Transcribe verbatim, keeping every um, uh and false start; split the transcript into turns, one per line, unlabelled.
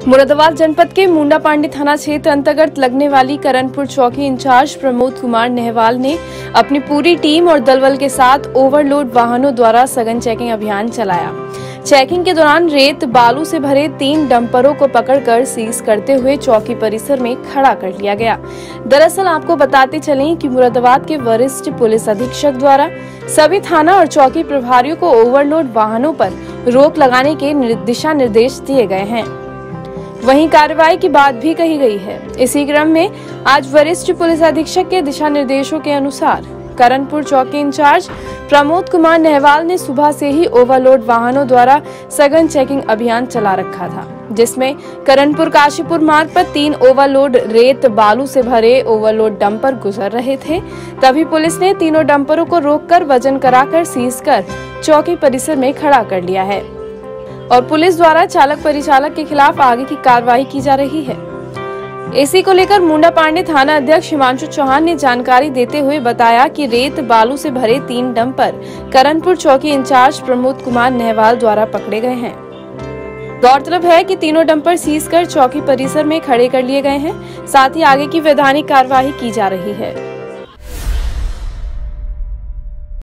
मुरादाबाद जनपद के मुंडा पांडे थाना क्षेत्र अंतर्गत लगने वाली करणपुर चौकी इंचार्ज प्रमोद कुमार नेहवाल ने अपनी पूरी टीम और दलबल के साथ ओवरलोड वाहनों द्वारा सघन चेकिंग अभियान चलाया। चेकिंग के दौरान रेत बालू से भरे तीन डंपरों को पकड़कर सीज करते हुए चौकी परिसर में खड़ा कर लिया गया। दरअसल आपको बताते चलें कि मुरादाबाद के वरिष्ठ पुलिस अधीक्षक द्वारा सभी थाना और चौकी प्रभारियों को ओवरलोड वाहनों पर रोक लगाने के दिशा निर्देश दिए गए हैं। वहीं कार्रवाई की बात भी कही गई है। इसी क्रम में आज वरिष्ठ पुलिस अधीक्षक के दिशा निर्देशों के अनुसार करणपुर चौकी इंचार्ज प्रमोद कुमार नेहवाल ने सुबह से ही ओवरलोड वाहनों द्वारा सघन चेकिंग अभियान चला रखा था, जिसमें करणपुर काशीपुर मार्ग पर तीन ओवरलोड रेत बालू से भरे ओवरलोड डंपर गुजर रहे थे। तभी पुलिस ने तीनों डंपरों को रोककर वजन कराकर सीज कर चौकी परिसर में खड़ा कर लिया है और पुलिस द्वारा चालक परिचालक के खिलाफ आगे की कार्रवाई की जा रही है। इसी को लेकर मुंडा पांडे थाना अध्यक्ष हिमांशु चौहान ने जानकारी देते हुए बताया कि रेत बालू से भरे तीन डंपर करणपुर चौकी इंचार्ज प्रमोद कुमार नेहवाल द्वारा पकड़े गए हैं। गौरतलब है कि तीनों डंपर सीज कर चौकी परिसर में खड़े कर लिए गए हैं। साथ ही आगे की वैधानिक कार्रवाई की जा रही है।